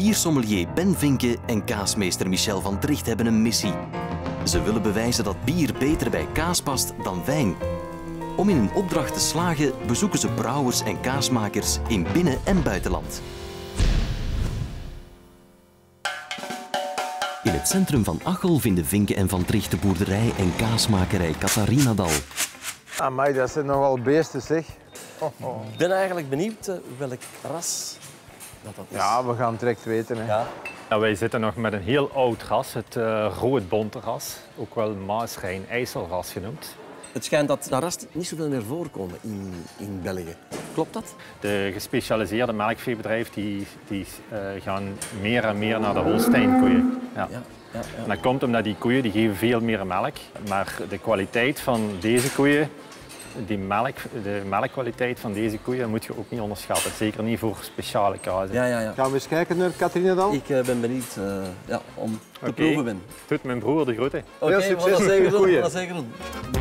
Biersommelier Ben Vinke en kaasmeester Michel van Tricht hebben een missie. Ze willen bewijzen dat bier beter bij kaas past dan wijn. Om in hun opdracht te slagen bezoeken ze brouwers en kaasmakers in binnen- en buitenland. In het centrum van Achel vinden Vinke en van Tricht de boerderij en kaasmakerij Catharinadal. Amai, dat zijn nogal beesten, zeg. Ik ben eigenlijk benieuwd welk ras dat is. Ja, we gaan het direct weten. Hè. Ja. Ja, wij zitten nog met een heel oud ras, het roodbonte ras. Ook wel Maasrijn-IJsselras genoemd. Het schijnt dat ras niet zoveel meer voorkomen in België. Klopt dat? De gespecialiseerde melkveebedrijven die gaan meer en meer naar de Holstein-koeien. Ja. En dat komt omdat die koeien die geven veel meer melk. Maar de kwaliteit van deze koeien, de melkkwaliteit van deze koeien moet je ook niet onderschatten. Zeker niet voor speciale kazen. Ja. Gaan we eens kijken naar Catharinadal? Ik ben benieuwd om te proeven ben. Doet mijn broer de groeten. Oké, Heel succes. dat zeker doen.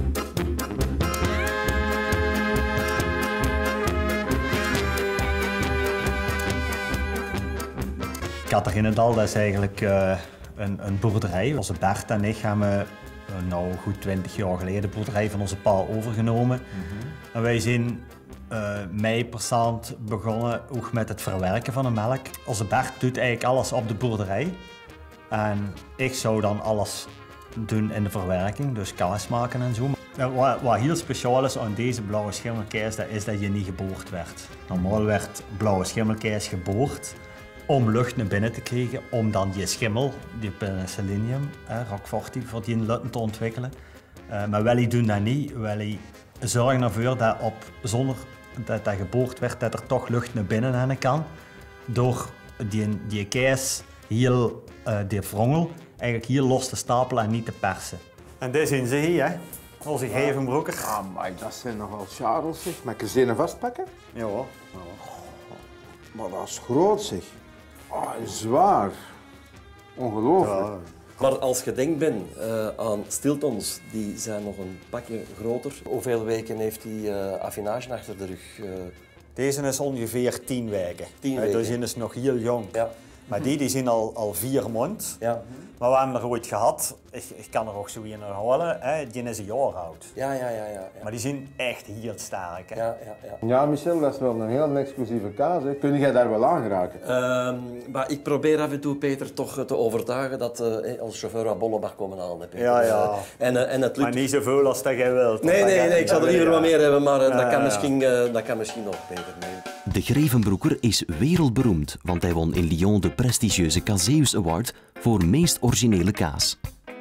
Catharinadal, dat is eigenlijk een boerderij. Onze Bert en ik hebben goed 20 jaar geleden de boerderij van onze pa overgenomen. En wij zijn mei persoonlijk begonnen ook met het verwerken van de melk. Onze Bert doet eigenlijk alles op de boerderij. En ik zou dan alles doen in de verwerking, dus kaas maken en zo. Wat heel speciaal is aan deze blauwe schimmelkaas, dat is dat je niet geboord werd. Normaal werd blauwe schimmelkaas geboord om lucht naar binnen te krijgen, om dan die schimmel, die penicillium, Roquefort, voor die luchten te ontwikkelen. Maar wij doen dat niet. Wij zorgen ervoor dat zonder dat dat geboord werd, dat er toch lucht naar binnen aan kan. Door die kaas heel, die vrongel, eigenlijk heel los te stapelen en niet te persen. En dit zien ze hier, hè? Onze gevenbroeker. Amai, dat zijn nogal charles, zeg. Mag ik eens een vastpakken? Ja. Maar dat is groot, zeg. Zwaar. Ongelooflijk. Ja. Maar als je denkt aan Stiltons, die zijn nog een pakje groter. Hoeveel weken heeft die affinage achter de rug? Deze is ongeveer 10 weken. 10 weken. Dus die is nog heel jong. Ja. Maar die zijn al 4 maanden. Ja. Maar we hebben er ooit gehad, ik kan er ook zo in halen, die is een jaar oud. Ja. Maar die zijn echt heel sterk. Hè? Ja. Ja, Michel, dat is wel een heel exclusieve kaas. Hè. Kun jij daar wel aan geraken? Maar ik probeer af en toe Peter toch te overtuigen dat onze chauffeur wat bollen mag komen halen. Peter. Ja. En het lukt. Maar niet zoveel als dat jij wilt. Nee, ik zou er liever wat meer hebben, maar dat kan misschien nog, Peter. Nee. De Grevenbroeker is wereldberoemd, want hij won in Lyon de prestigieuze Caseus Award voor meest originele kaas.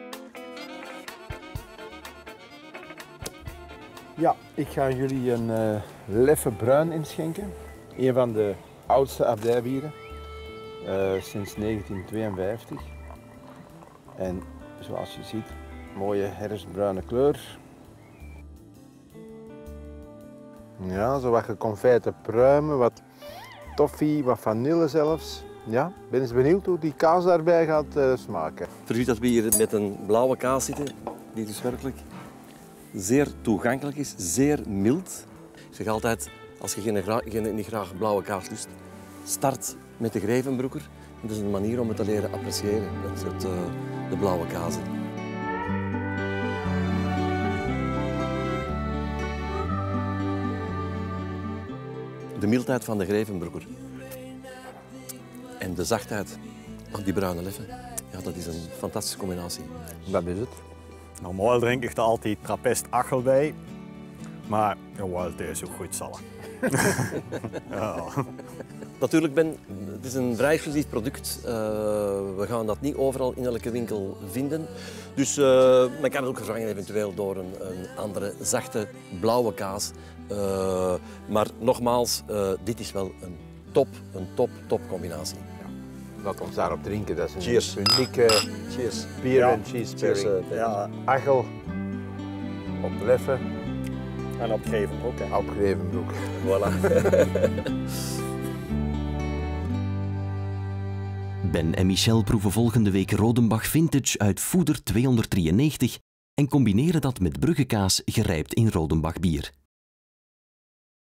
Ja, ik ga jullie een Leffe Bruin inschenken. Een van de oudste abdijbieren, sinds 1952. En zoals je ziet, mooie herfstbruine kleur. Ja, zo wat geconfijte pruimen, wat toffee, wat vanille zelfs. Ja, ben eens benieuwd hoe die kaas daarbij gaat smaken. Verziet dat we hier met een blauwe kaas zitten, die dus werkelijk zeer toegankelijk is, zeer mild. Ik zeg altijd, als je niet graag blauwe kaas lust, start met de Grevenbroeker. Dat is een manier om het te leren appreciëren, de blauwe kazen. De mildheid van de Grevenbroeker en de zachtheid van die bruine Leffe, ja, dat is een fantastische combinatie. Dat is het. Normaal drink ik er altijd Trappist Achel bij. Maar jawel, het is ook goed zal. Ja. Natuurlijk, Ben, het is een vrij exclusief product. We gaan dat niet overal in elke winkel vinden. Dus men kan het ook vervangen eventueel door een andere zachte blauwe kaas. Maar nogmaals, dit is wel een top combinatie. Laat ons daarop drinken. Dat is een Cheers. unieke Cheers. bier en cheese Cheers, pairing. Ja, Achel op Leffe, en op Grevenbroek. Hè. op Grevenbroek. Voilà. Ben en Michel proeven volgende week Rodenbach Vintage uit Foeder 293 en combineren dat met Bruggekaas gerijpt in Rodenbach bier.